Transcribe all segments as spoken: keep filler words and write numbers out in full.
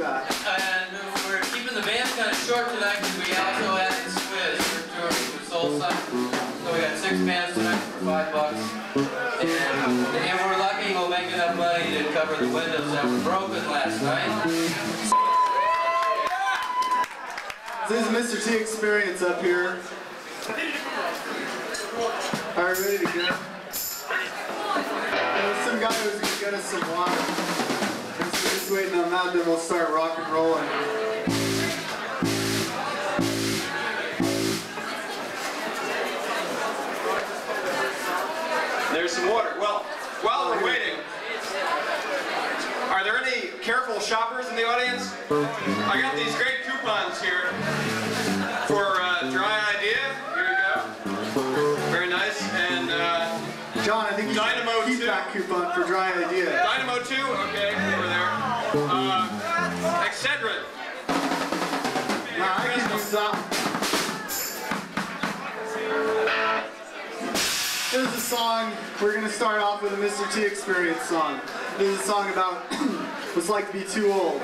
that. And we're keeping the band kind of short tonight because we also added Swizz. We're touring with Soul Sun. So we got six bands tonight for five bucks. And, and we're lucky we'll make enough money to cover the windows that were broken last night. This is Mister T Experience up here. Alright, ready to go? There's some guy who's going to get us some water. We're just waiting on that, then we'll start rock and rolling. There's some water. Well, while we're waiting, are there any careful shoppers in the audience? I got these great coupons here for uh, Dry Idea. Here you go. Very nice. And uh, John, I think you Dynamo should keep two. that coupon for Dry Idea. Dynamo two, okay, over there. Uh, Excedrin. Nah, I can use that. This is a song, we're going to start off with a Mister T Experience song. This is a song about what it's like to be too old.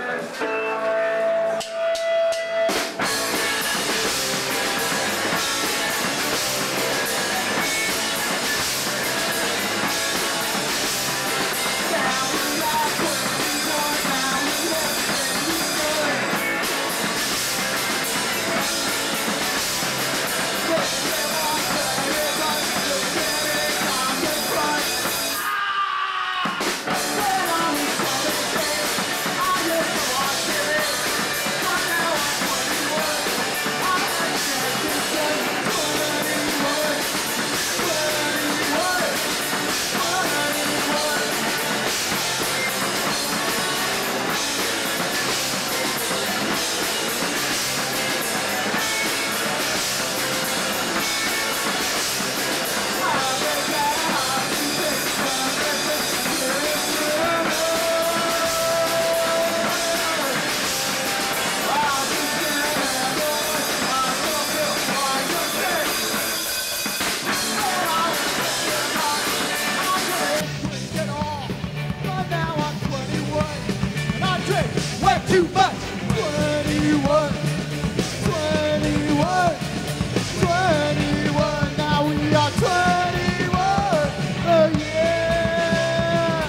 Too much. twenty-one, twenty-one, twenty-one. Now we are twenty-one. Oh yeah.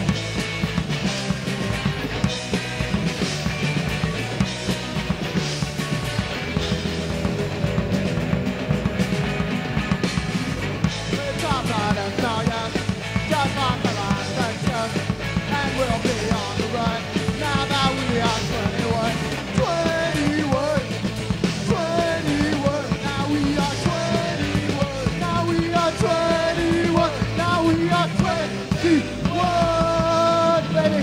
We're top out and million, just like the last section, and we'll be on the run. Now that we are twenty-one, twenty-one, twenty-one. Now we are twenty-one. Now we are twenty-one. Now we are twenty-one, baby.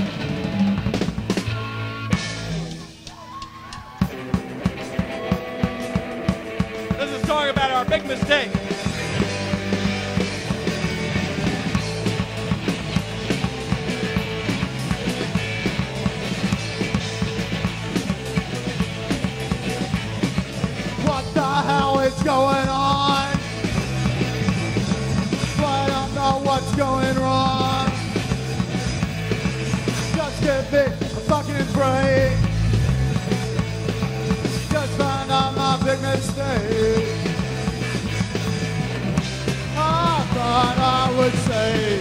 This is a song about our big mistake. What the hell is going on? I don't know what's going wrong. Just get big, fucking afraid. Just found out my big mistake. I thought I would say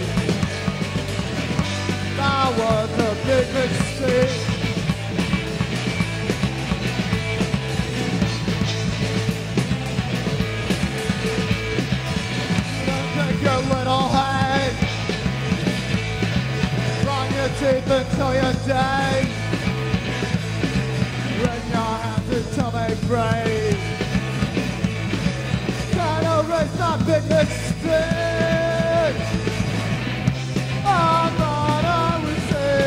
that was a big mistake. Your little head, wrong your teeth until you're dead. Raise your hands until they break. Gotta erase that big mistake. I thought I would say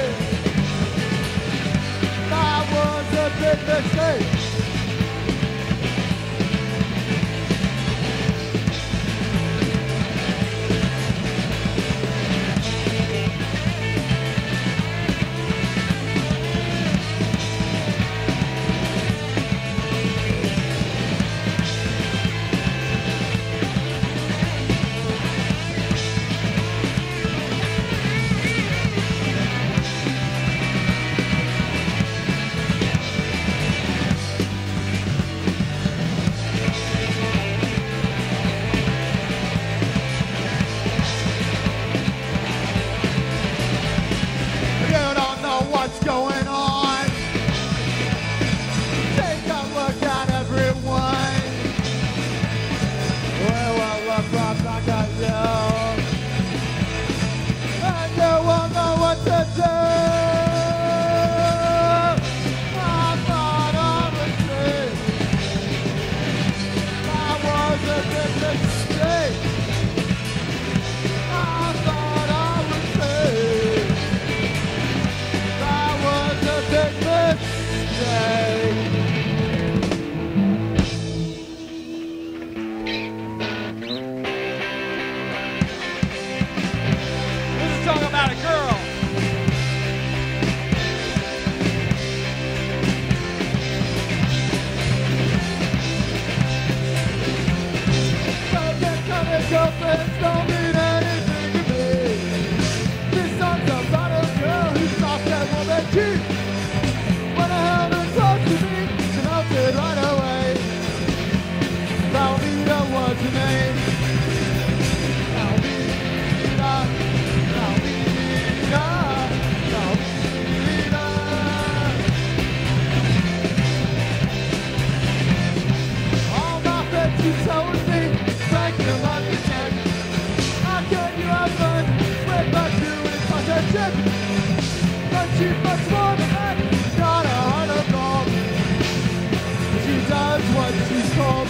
that was a big mistake. She's much more than that. Got a heart of gold. She does what she's told.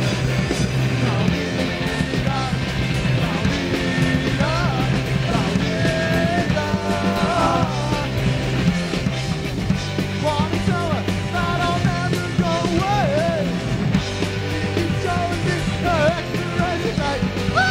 Paulina, Paulina, Paulina. Wanna tell her that I'll never go away. Keep showing me her extra tonight. Woo!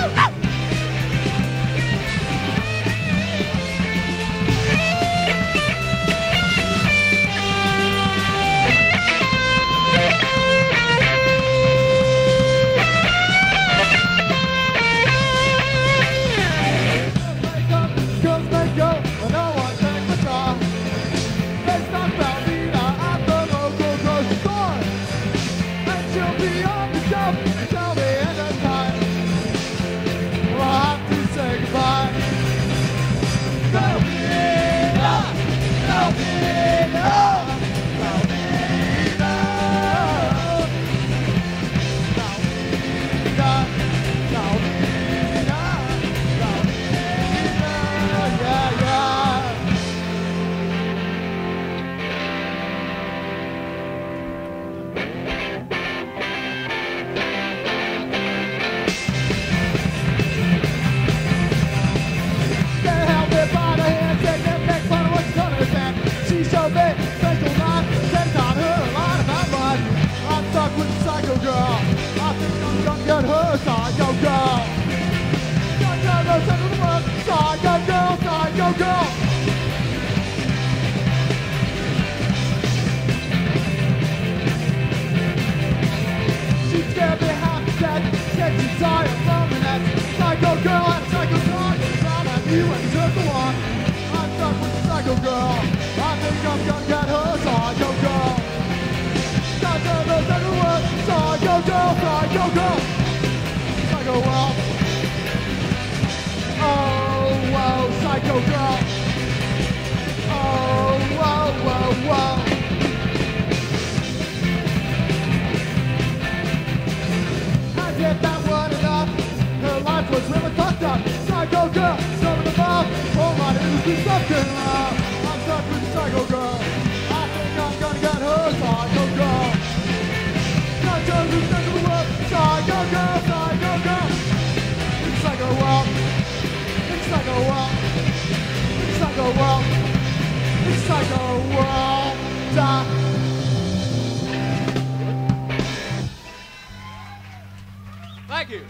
Thank you.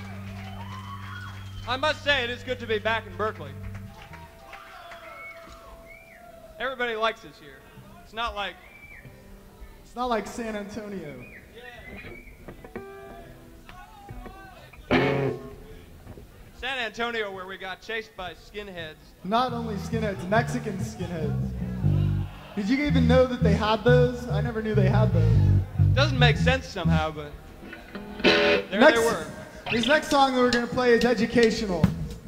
I must say, it is good to be back in Berkeley. Everybody likes us here. It's not like... It's not like San Antonio. Yeah. San Antonio, where we got chased by skinheads. Not only skinheads, Mexican skinheads. Did you even know that they had those? I never knew they had those. Doesn't make sense somehow, but there next, they were. This next song that we're going to play is educational.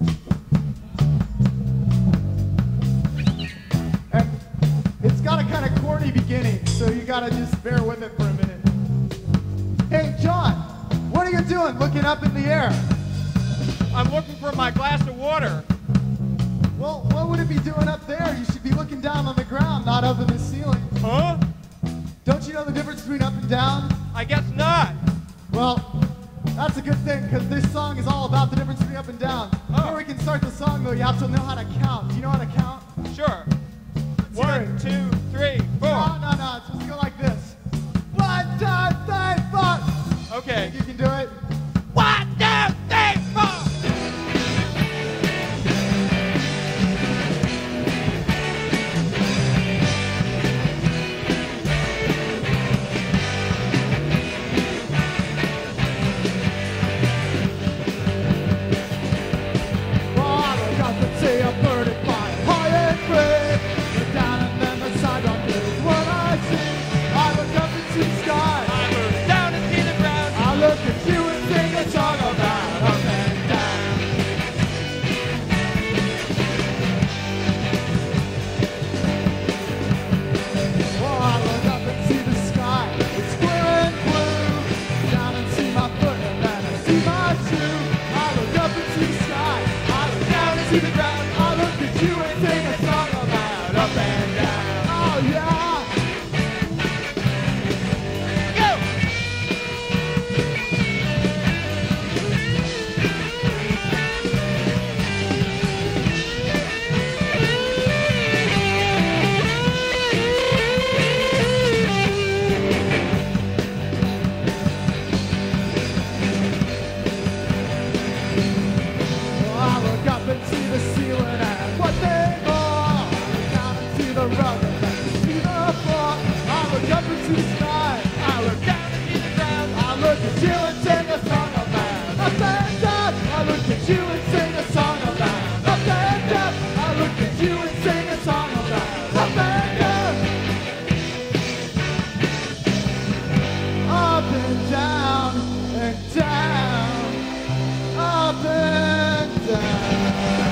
And it's got a kind of corny beginning, so you got to just bear with it for a minute. Hey, John, what are you doing looking up in the air? I'm looking for my glass of water. Well, what would it be doing up there? You should be looking down on the ground, not up in the ceiling. Huh? Don't you know the difference between up and down? I guess not. Well, that's a good thing, because this song is all about the difference between up and down. Oh. Before we can start the song, though, you have to know how to count. Do you know how to count? Sure. Let's One, hear it. two, three, four. No, no, no. It's supposed to go like this. One, two, three, four. Okay. You can do it. One, two, three, four. See a bird flying high and free. Look down and then the sidewalk is look up into the sky, I look down into the ground, I look at you and sing a song about up and down. I look at you and sing a song about up and down. I look at you and sing a song about up and down. Up and down and down, up and down.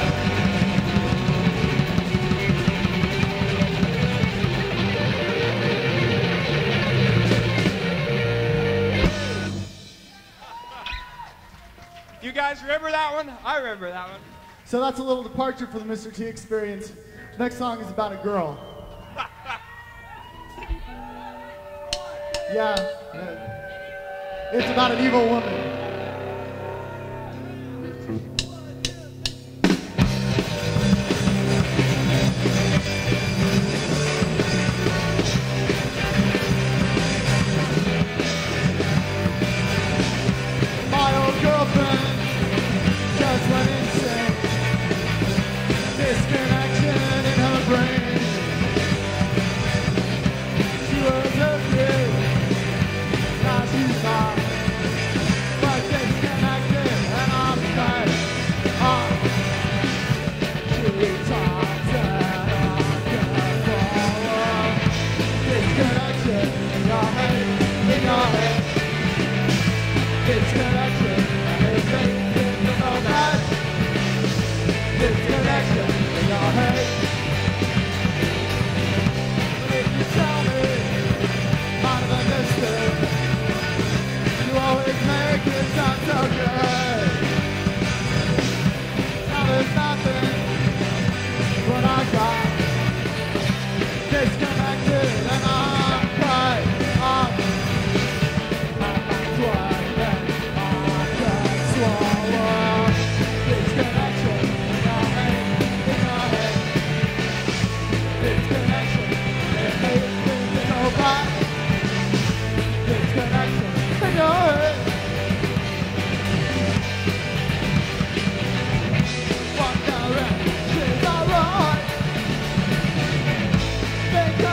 You guys remember that one? I remember that one. So that's a little departure for the Mister T experience. Next song is about a girl. Yeah, yeah. It's about an evil woman. My old girlfriend just went insane. Disconnection in her brain. She was a kid, now she's not. But disconnected and I'm tired. I'm too tired and I can't follow. Disconnection in your head, in your head. Disconnection, and it's making you know that. Disconnection in your head. But if you tell me, might have understood, you always make it sound so good. Now there's nothing what I got. Disconnected and I'm crying. I'm swallow. Disconnection in your head, in your head. Disconnection, it makes things go by. Disconnection in your head. One direction's alright. Think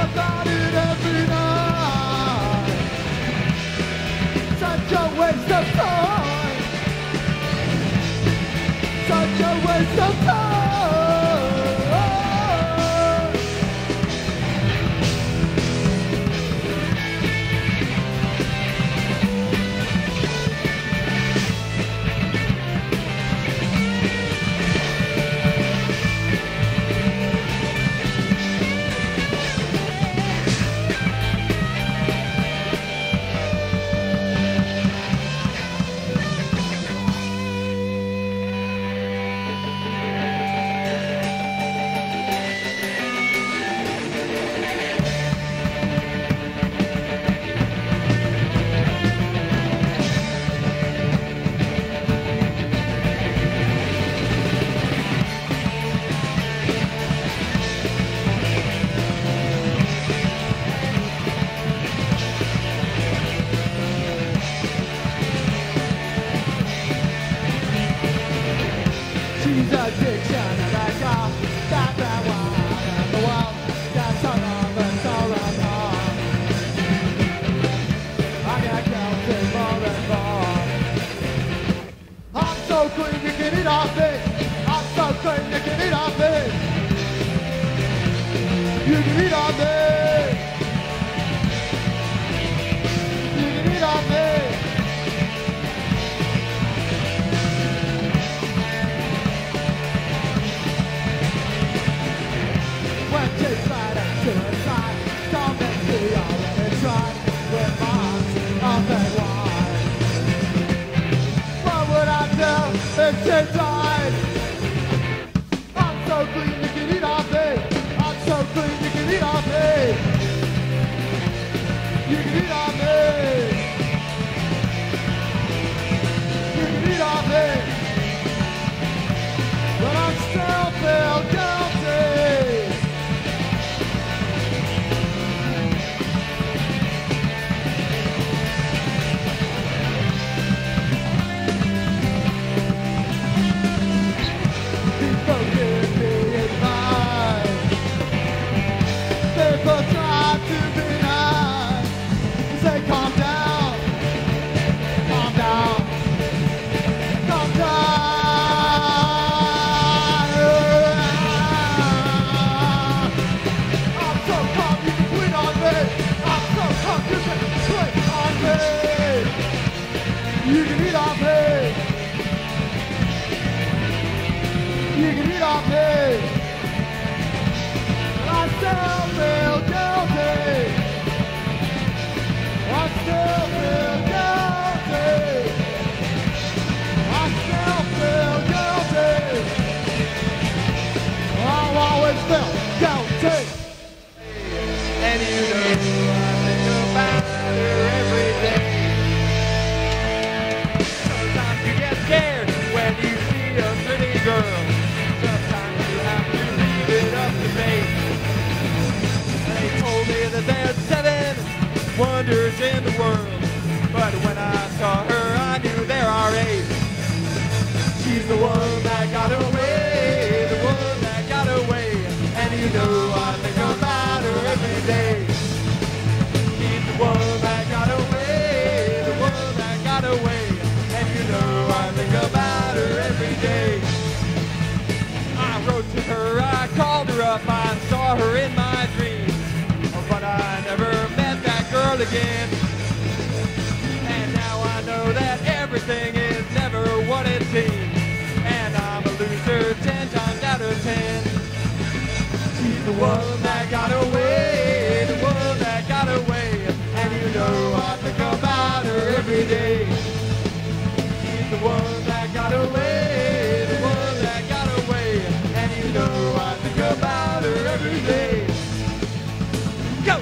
again. And now I know that everything is never what it seems. And I'm a loser ten times out of ten. She's the one that got away, the one that got away. And you know I think about her every day. She's the one that got away, the one that got away. And you know I think about her every day. Go!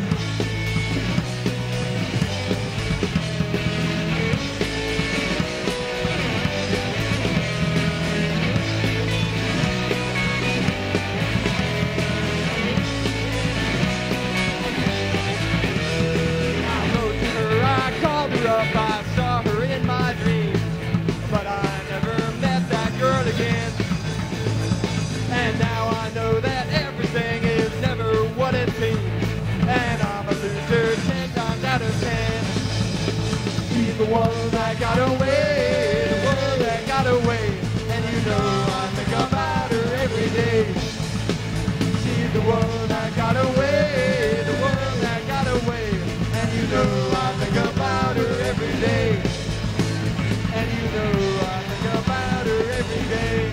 Up, I saw her in my dreams, but I never met that girl again. And now I know that everything is never what it seems. And I'm a loser ten times out of ten. She's the one that got away, the one that got away. And you know I think about her every day. She's the one that got away, the one that got away. And you know I think about her every day. And you know I think about her every day.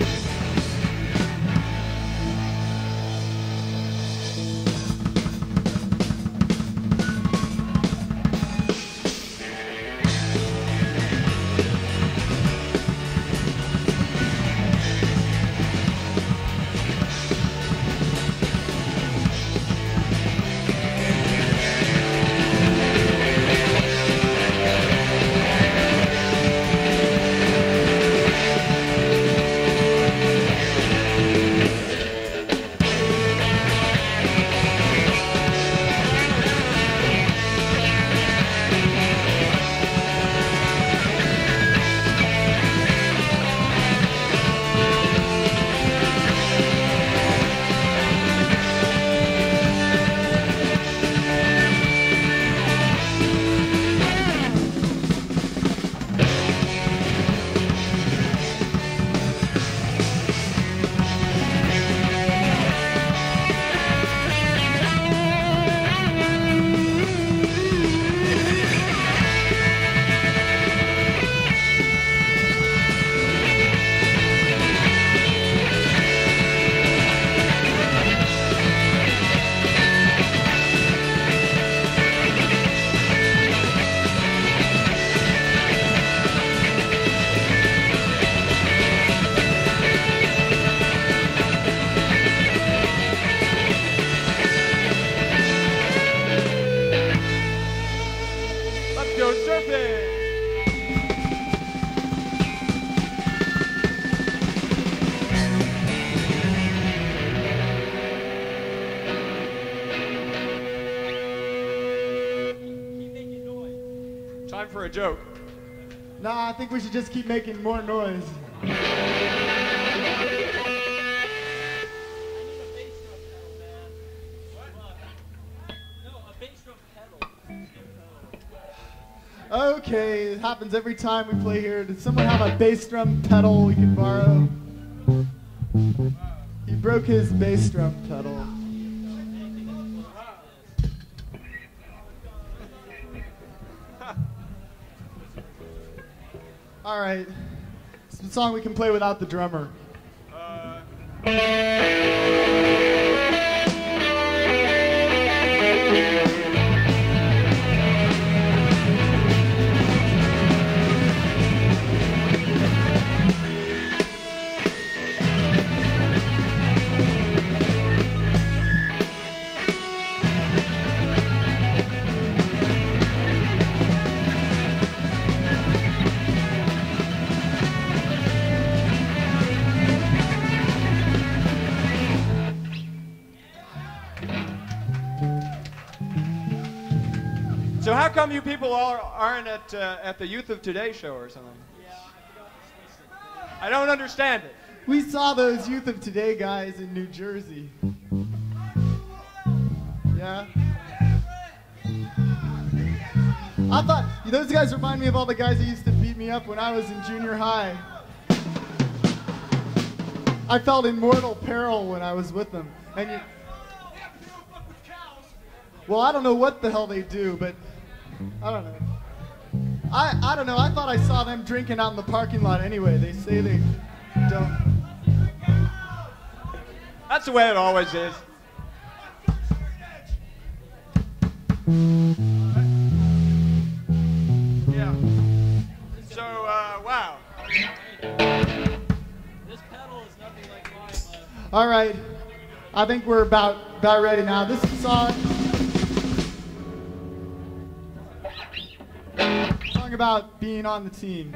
For a joke. Nah, I think we should just keep making more noise. Okay, it happens every time we play here. Does someone have a bass drum pedal we can borrow? He broke his bass drum pedal. All right, it's a song we can play without the drummer. Uh... So how come you people all aren't at uh, at the Youth of Today show or something? Yeah, I don't understand it. We saw those Youth of Today guys in New Jersey. Yeah. I thought those guys remind me of all the guys that used to beat me up when I was in junior high. I felt in mortal peril when I was with them. And you, well, I don't know what the hell they do, but I don't know. I, I don't know. I thought I saw them drinking out in the parking lot anyway. They say they don't. That's the way it always is. Yeah. So, uh, wow. This pedal is nothing like mine, but... All right. I think we're about, about ready now. This song... song about being on the team.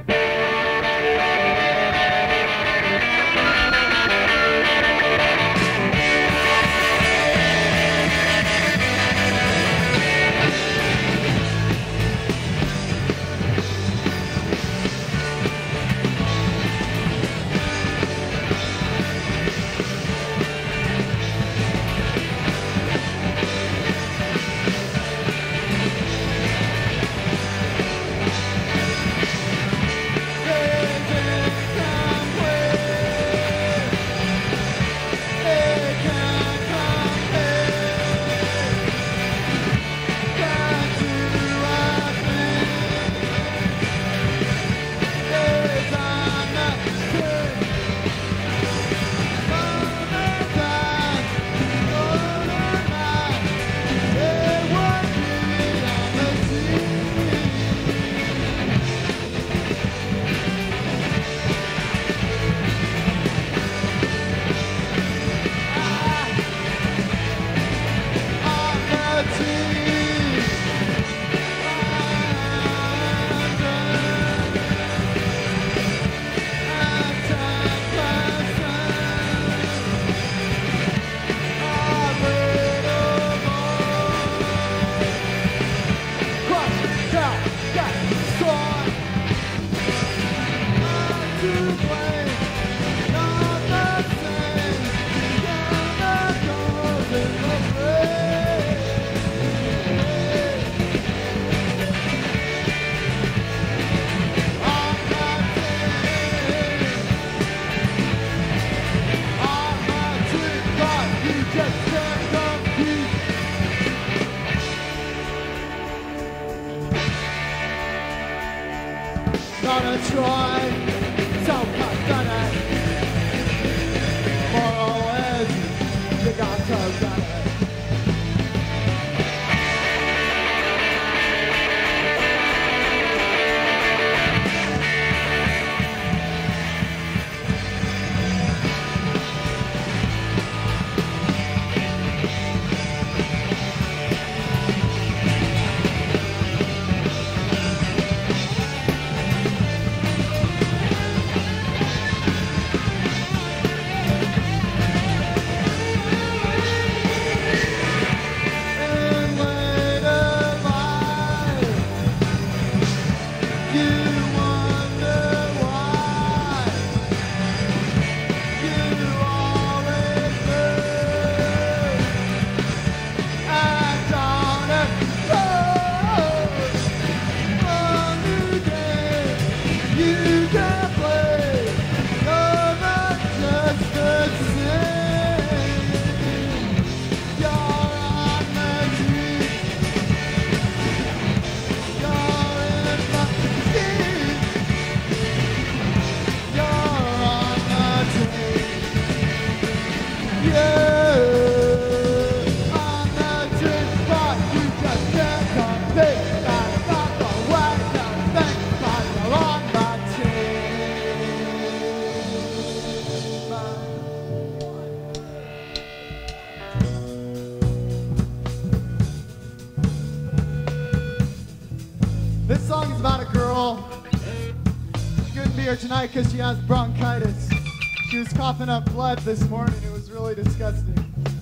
Tonight because she has bronchitis. She was coughing up blood this morning. It was really disgusting.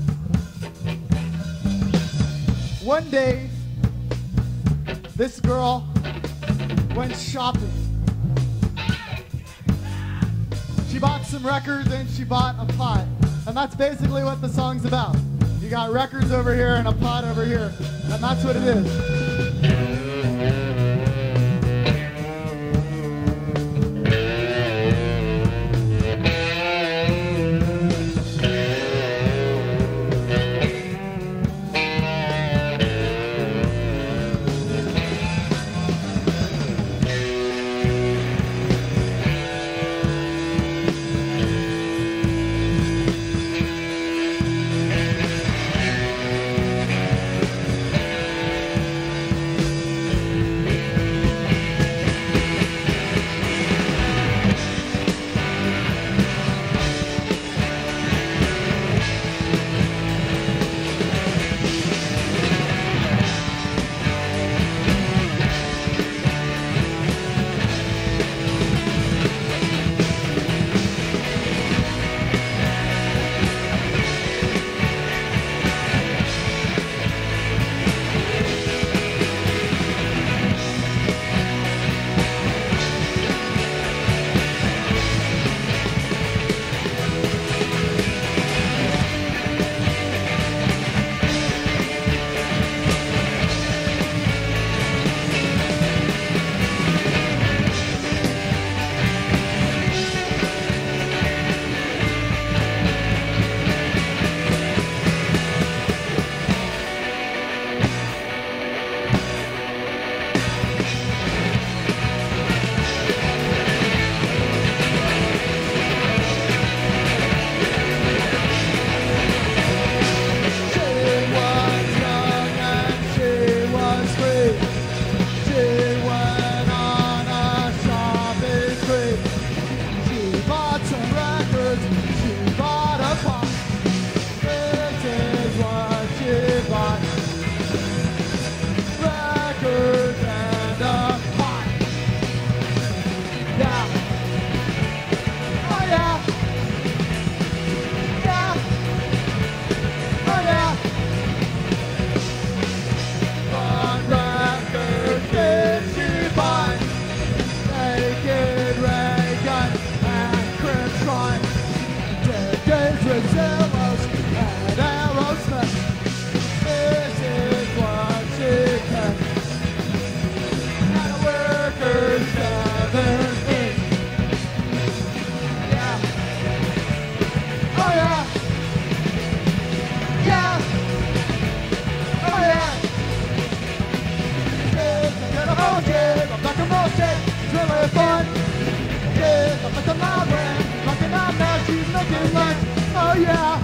One day, this girl went shopping. She bought some records and she bought a pot. And that's basically what the song's about. You got records over here and a pot over here. And that's what it is. Oh yeah.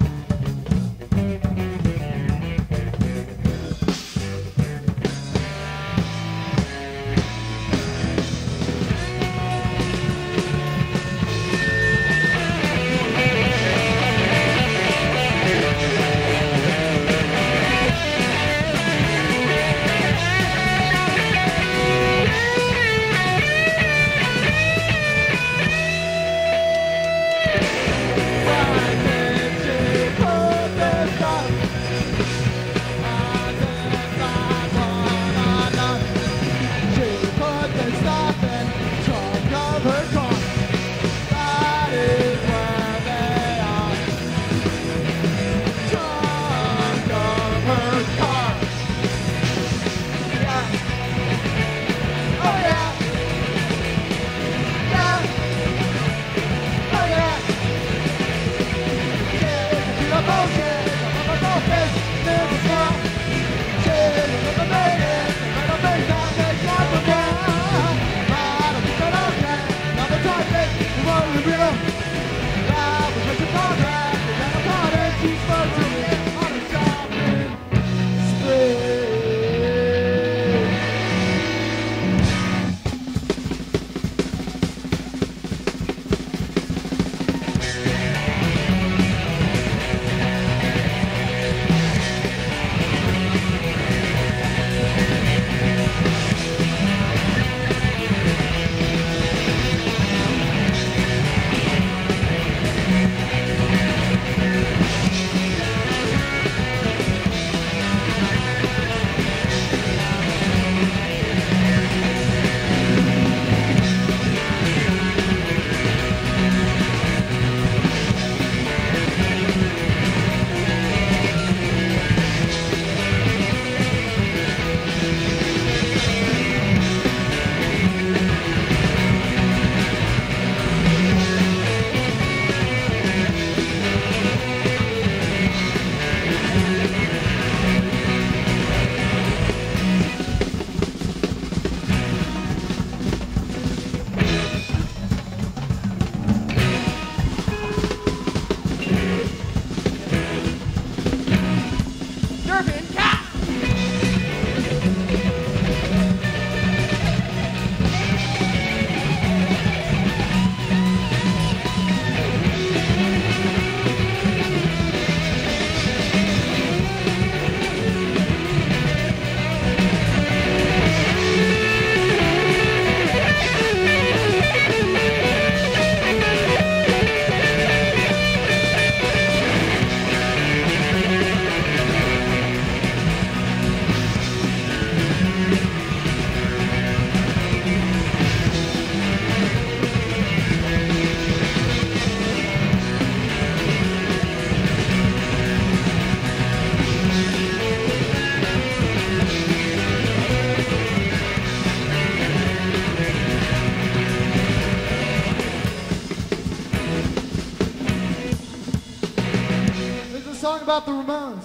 About the Ramones.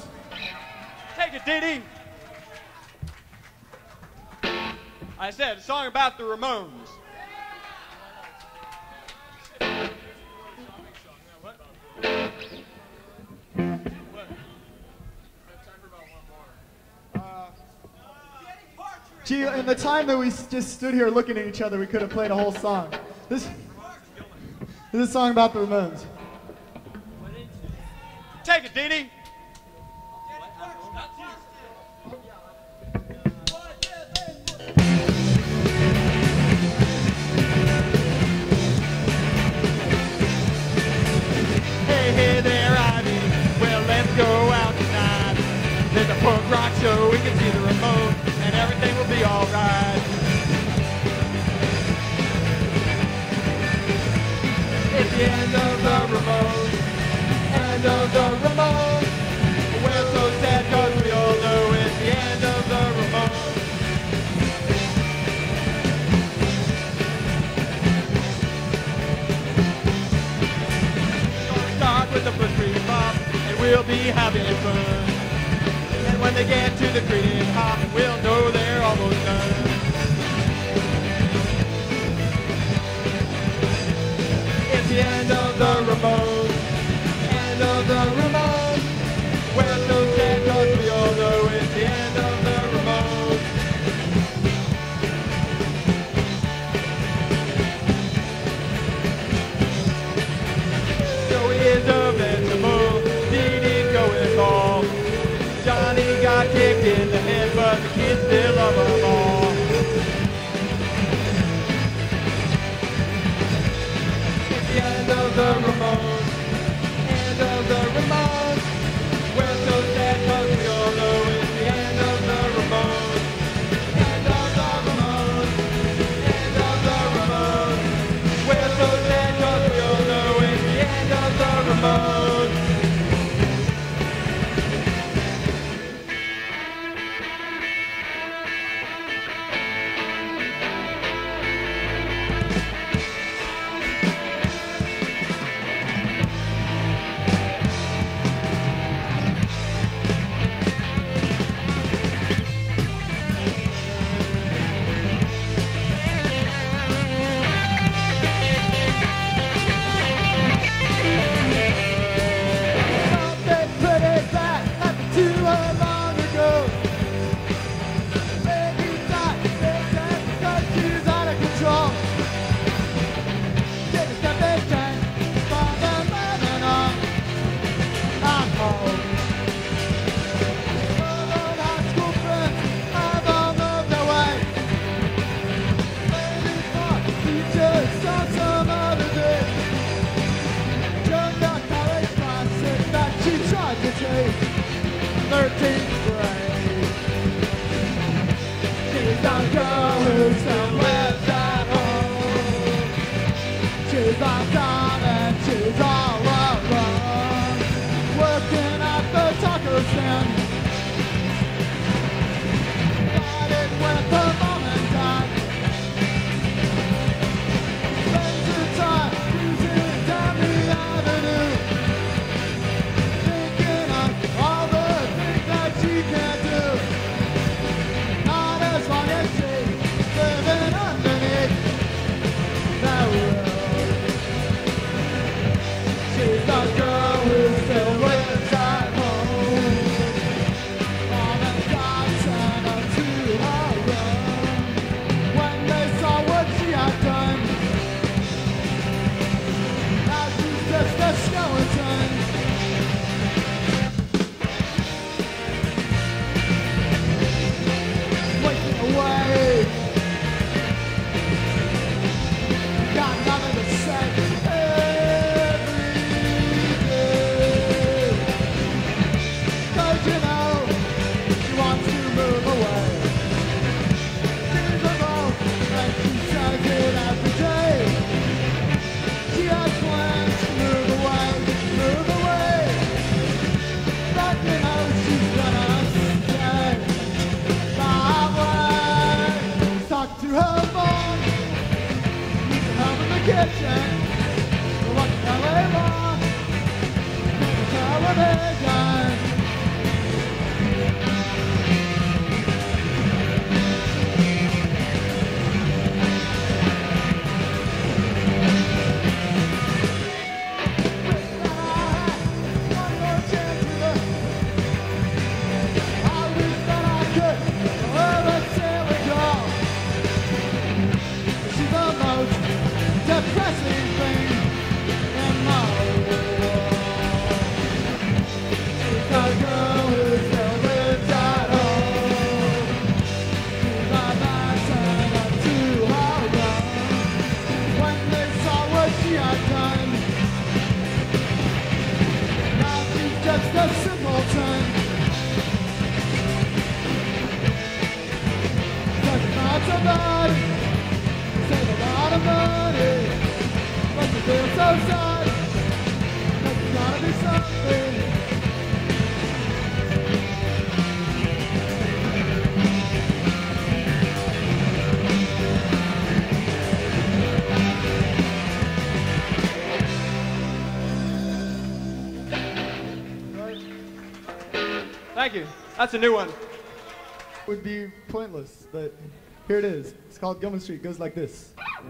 Take it, Dee Dee. I said a song about the Ramones. Gee, in the time that we just stood here looking at each other, we could have played a whole song. This, this is a song about the Ramones. Take it, Dee Dee. Hey, hey there, Ivy. Well, let's go out tonight. There's a punk rock show, we can see the Ramones, and everything will be alright. It's the end of the Ramones, end of the Ramones. We're so sad cause we all know it's the end of the Ramones. Gonna start with the first cream pop, and we'll be having fun. And when they get to the cream pop, we'll know they're almost done. It's the end of the Ramones, end the girl who still lives at home. She's locked on and she's all alone, working at the taco stand, fighting with her mom and dad. Spends her time cruising down the avenue, thinking of all the things that she can't do. Not as long as she's living underneath that road. She's the girl who still lives at home. Mom and Dad sent her to her room when they saw what she had done. Now she's just a skeleton. Wasting away. Got nothing to say. Cause you know, she wants to move away. She's alone, and she says it every day. She has plans to move away, move away. But you know she's gonna stay that way. Talk to her phone, to help in the kitchen. Watch the L A Law, the television. Depressing thing in my world. She's the girl who still lives at home. She's the man sent her to her room when they saw what she had done. Now she's just a simpleton. Doesn't not so bad. Save a lot of money, but you feel so sad. But you gotta be something. Thank you. That's a new one. Would be pointless, but here it is. It's called Gilman Street. It goes like this.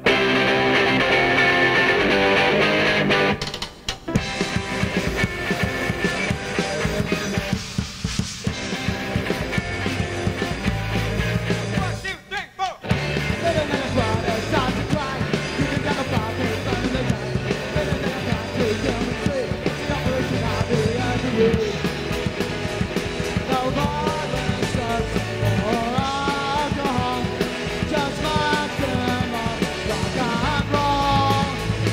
Just like them all, rock and roll.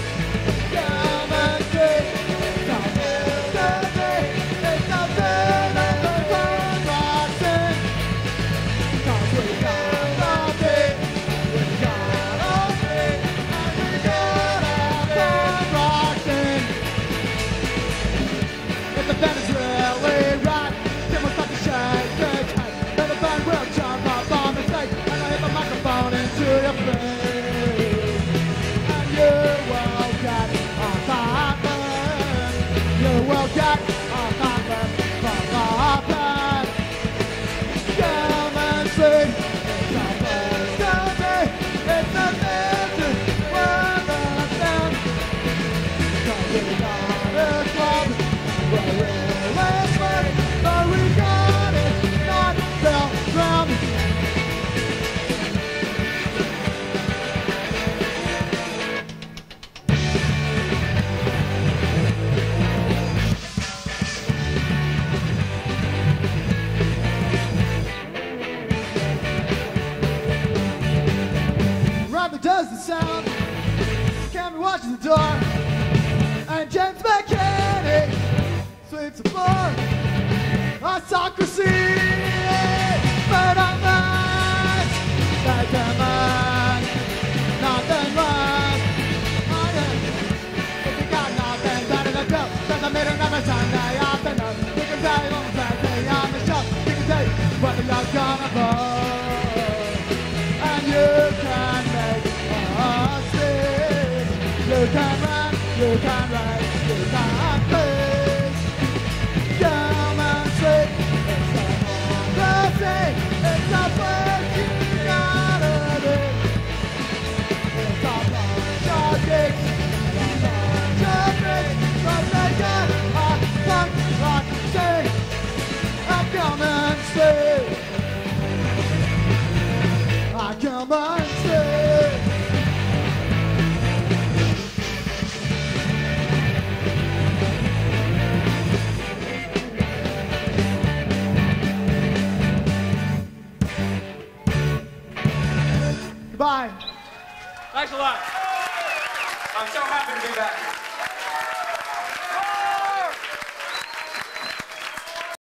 does the sound. Camera watches the door, and James McKinney sweeps the floor. Autocracy, but I'm not. can run, you can ride, you can play. Gilman Street, it's a fantasy, it's a place you gotta be. It's a bunch of gigs, a bunch of tricks, but they got a punk rock scene at Gilman Street. At Gilman Street. Goodbye. Thanks a lot. I'm so happy to be back here.